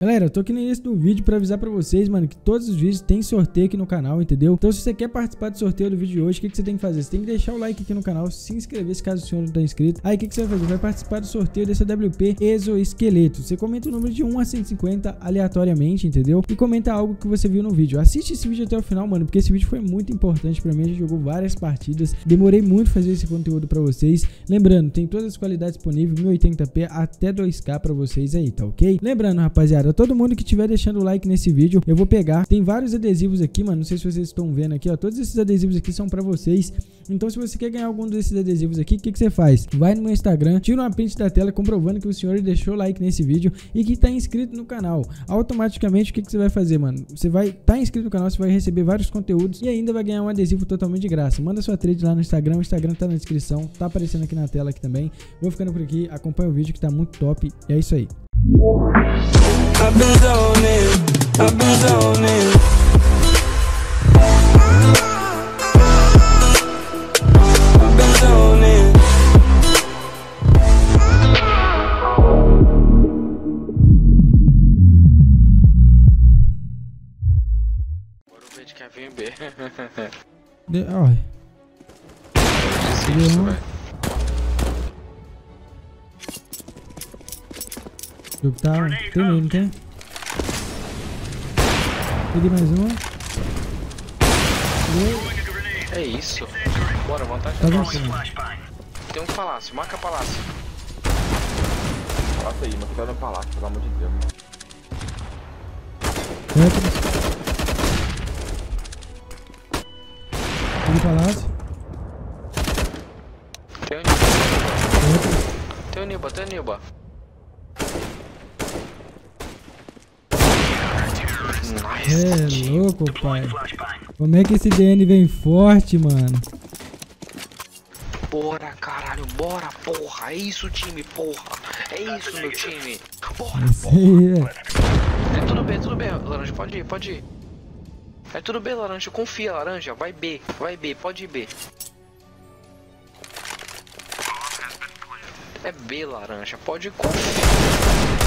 Galera, eu tô aqui no início do vídeo pra avisar pra vocês, mano, que todos os vídeos tem sorteio aqui no canal, entendeu? Então se você quer participar do sorteio do vídeo de hoje, o que você tem que fazer? Você tem que deixar o like aqui no canal, se inscrever se caso o senhor não tá inscrito. Aí o que você vai fazer? Vai participar do sorteio desse AWP Exoesqueleto. Você comenta o número de 1 a 150 aleatoriamente, entendeu? E comenta algo que você viu no vídeo. Assiste esse vídeo até o final, mano, porque esse vídeo foi muito importante pra mim. A gente jogou várias partidas, demorei muito fazer esse conteúdo pra vocês. Lembrando, tem todas as qualidades disponíveis, 1080p até 2K pra vocês aí, tá ok? Lembrando, rapaziada, todo mundo que estiver deixando o like nesse vídeo, eu vou pegar. Tem vários adesivos aqui, mano, não sei se vocês estão vendo aqui, ó. Todos esses adesivos aqui são pra vocês. Então se você quer ganhar algum desses adesivos aqui, o que você faz? Vai no meu Instagram, tira uma print da tela comprovando que o senhor deixou o like nesse vídeo e que tá inscrito no canal. Automaticamente, o que você vai fazer, mano? Você vai estar inscrito no canal, você vai receber vários conteúdos e ainda vai ganhar um adesivo totalmente de graça. Manda sua trade lá no Instagram, o Instagram tá na descrição, tá aparecendo aqui na tela aqui também. Vou ficando por aqui, acompanha o vídeo que tá muito top e é isso aí. I've been zoning, I've been zoning. I've been zoning. Bora ver de quem vem B. Olha. Isso, velho. O jogo tá... Tem meio, não tem? Peguei mais uma. É isso. Bora, vantagem Tá nossa. vencendo. Tem um palácio, marca palácio. Passa aí, mas fica no palácio, pelo amor de Deus. Retro. Peguei palácio. Tem o Niba, Retro. tem o Niba, tem o Niba. Nice. É louco, pai. Como é que esse DN vem forte, mano? Bora, caralho, bora, porra. É isso, time, porra. É isso, meu time. Bora, Isso aí, É tudo bem, Laranja, pode ir, pode ir. É tudo bem, Laranja, confia, Laranja. Vai B, pode ir B. É B, Laranja, pode confiar.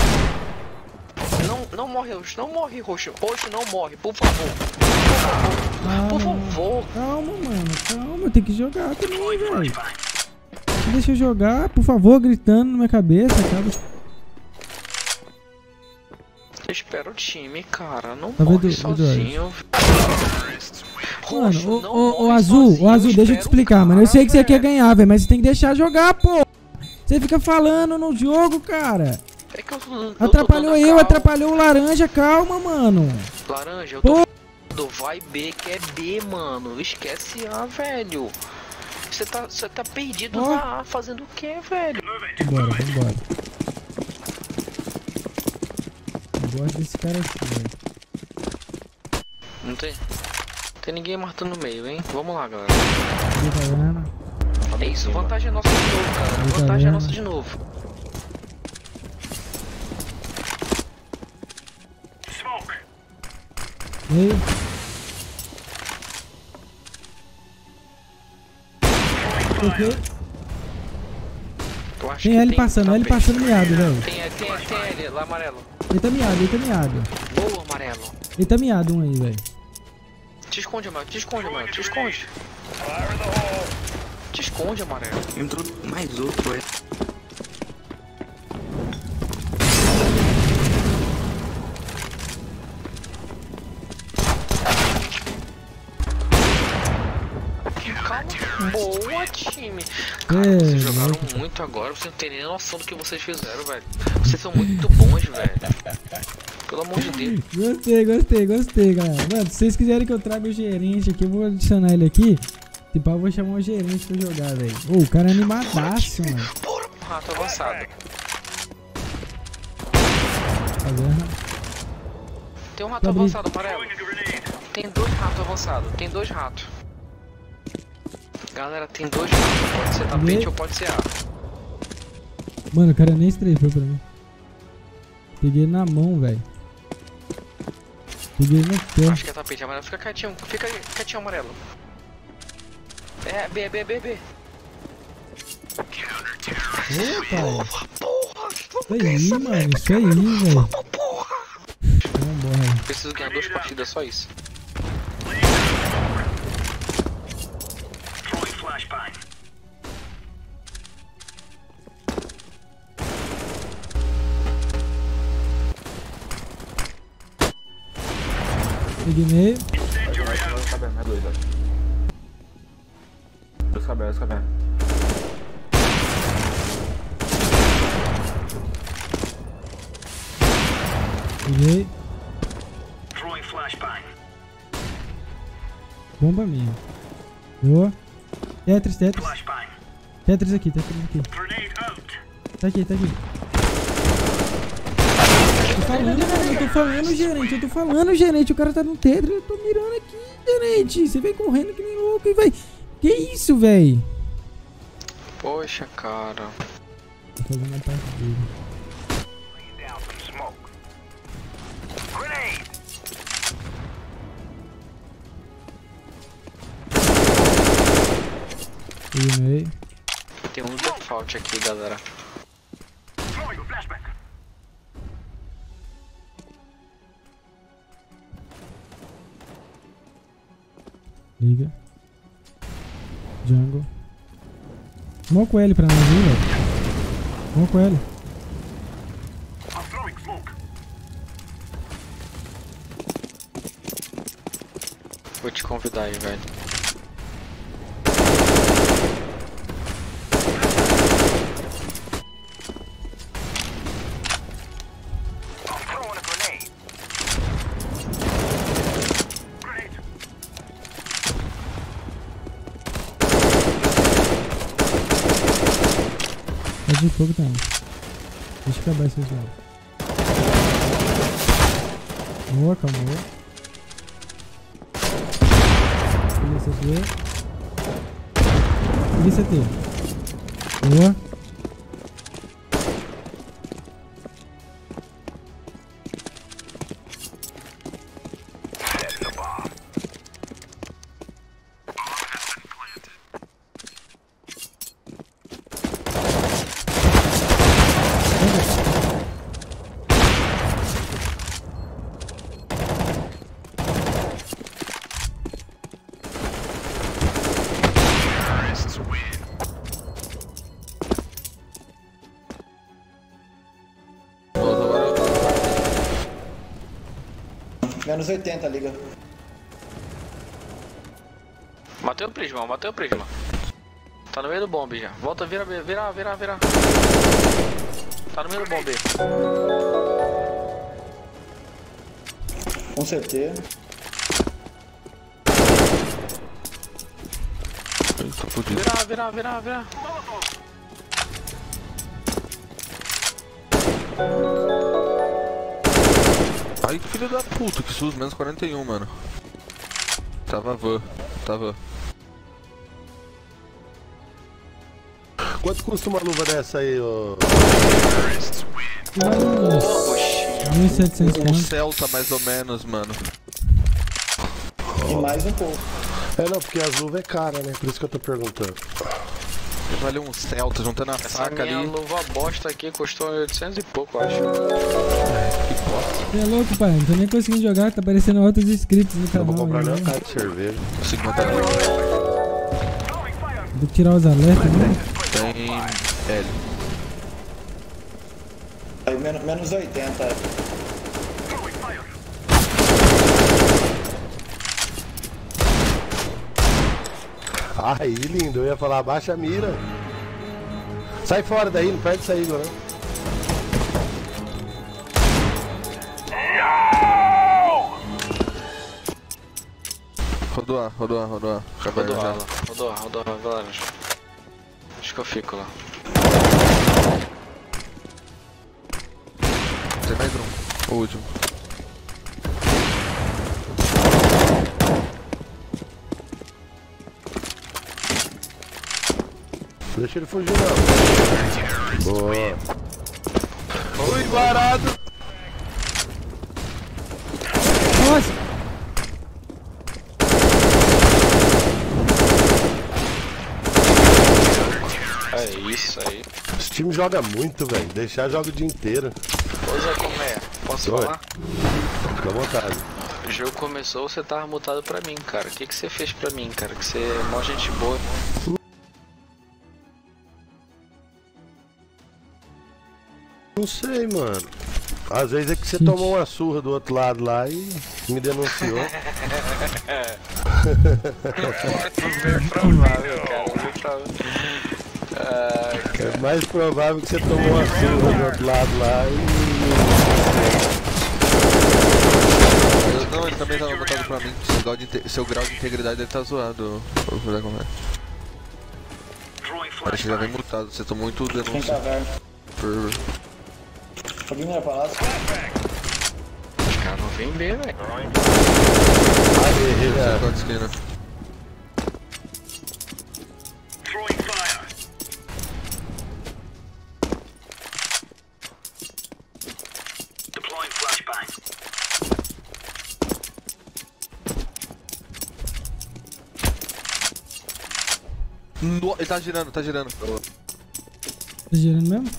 Não morre, roxo, não morre, roxo. Roxo não morre, por favor. Por favor. Calma, mano, calma. Tem que jogar também, velho. Deixa eu jogar, por favor, gritando na minha cabeça, cara. Espera o time, cara. Não Tá morre vendo, sozinho. Mano, Roxo, não o morre Azul, sozinho, deixa eu te espera o explicar, mano. Eu sei que você cara, quer ganhar, velho, mas você tem que deixar jogar, pô. Você fica falando no jogo, cara. É que eu Atrapalhou tô dando eu, calma. atrapalhou o Laranja, calma, mano. Laranja, eu Pô. tô... Vai B, que é B, mano. Esquece A, velho. Você tá perdido Ó. na A, fazendo o que, velho? Vambora. Eu gosto desse cara aqui, velho. Não tem ninguém matando no meio, hein? Vamos lá, galera. Tá vendo? É isso, vantagem é nossa de novo, cara. Vantagem é nossa de novo. Meio. Ok. Eu acho Tem que L passando, L passando miado, velho. Tem L, lá amarelo. Ele tá miado. Boa, amarelo. Ele tá miado um aí, velho. Te esconde, amarelo. Te esconde. Te esconde, amarelo. Entrou mais outro, é. Calma. Boa, time. Cara, vocês jogaram louco. muito agora. Vocês não tem nem noção do que vocês fizeram, velho. Vocês são muito bons, velho. Pelo amor de Deus. Gostei, galera. Mano, se vocês quiserem que eu traga o gerente aqui, eu vou adicionar ele aqui. Tipo, eu vou chamar o gerente pra jogar, velho. Ô, o cara é animadaço, mano. Bora, rato avançado. Tá vendo? Tem um rato avançado, amarelo. Tem dois ratos avançados. Tem dois ratos. Galera, tem dois ratos. Pode ser tapete ou pode ser A. Mano, o cara nem estrefou pra mim. Peguei ele na mão, velho. Peguei ele no pé. Acho que é tapete amarelo. Fica quietinho, amarelo. É, B. Ô, pai. Isso aí, mano. Isso aí, velho. preciso ganhar 2 partidas, só isso. Peguei meio. É dois, acho. Dois cavernas. Peguei. Bomba minha. Boa. Tetris. Tetris aqui. Tá aqui. Eu tô falando, gerente. O cara tá no Tetris. Eu tô mirando aqui, gerente. Você vem correndo que nem louco e vai. Que isso, véi? Poxa, cara. Tô fazendo a parte dele. Peguei. Tem um default aqui, galera. Liga. Jungle. Smoke o L pra nós, viu, velho? Smoke o L. Vou te convidar aí, velho. Pode de fogo também. Deixa acabar esse jogo. Boa, calma. Peguei CT. Boa. Menos 80, liga. Matei o prisma. Tá no meio do bombe já. Volta, vira. Tá no meio do bombe. Com CT. Tô fudido. Vira. Ai, que filho da puta, que susto, menos 41, mano. Tava. Quanto custa uma luva dessa aí, ô? Vale uns 1.700 Um pontos. Celta, mais ou menos, mano. E mais um pouco. É, não, porque as luvas é cara, né? Por isso que eu tô perguntando. Vale um Celta, juntando a Essa faca minha ali. luva bosta aqui custou 800 e pouco, eu acho. Que bosta. Você é louco, pai? Não tô nem conseguindo jogar. Tá aparecendo altos inscritos no Eu canal. vou comprar aí, uma né? caixa de cerveja. Consigo matar ele. Vou tirar os alertas, né? Tem L. Aí menos 80. Aí, lindo. Eu ia falar, abaixa a mira. Sai fora daí, não perde sair, não. Rodou A. Rodou A, galera. Acho que eu fico lá. Tem mais um. O último. Deixa ele fugir, não. Boa. Oi, varado! Nossa! É isso aí. Esse time joga muito, velho. Deixar joga o dia inteiro. Pois é, como é? Posso Oi. falar? Fica à vontade. O jogo começou, você tava mutado pra mim, cara. O que você fez pra mim, cara? Que você é mó gente boa. Não sei, mano. Às vezes é que você tomou uma surra do outro lado lá e me denunciou. Bem provável, cara. É mais provável que você tomou uma surra do outro lado lá e Não, ele também tava botado pra mim. Seu grau de integridade deve tá zoado. Vou ver como é. Parece que já vem mutado, você tomou muito Tem denúncia. caverna. Por... Foguinho no palácio. Os caras não vêm bem, velho. Você de esquina. No, ele tá girando, tá girando. Tá girando mesmo?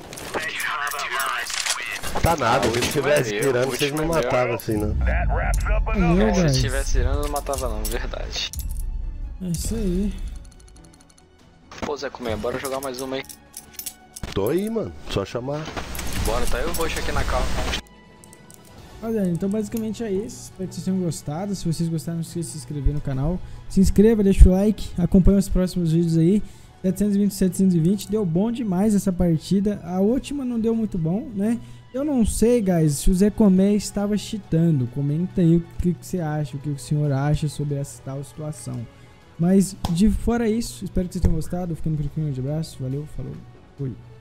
tá nada, se ele estivesse tirando, vocês não matavam assim, não. Meu, Se guys. estivesse tirando, eu não matava não, verdade. É isso aí. Pô, Zé Comer, bora jogar mais uma aí. Tô aí, mano, só chamar. Bora, tá eu e o Roxo aqui na calma. Olha, então basicamente é isso. Espero que vocês tenham gostado. Se vocês gostaram, não esqueça de se inscrever no canal. Se inscreva, deixa o like, acompanha os próximos vídeos aí. 720, 720, deu bom demais essa partida. A última não deu muito bom, né? Eu não sei, guys, se o Zé Comé estava cheatando. Comenta aí o que você acha, o que o senhor acha sobre essa tal situação. Mas de fora isso, espero que vocês tenham gostado. Ficando por aqui, um grande abraço, valeu, falou, fui.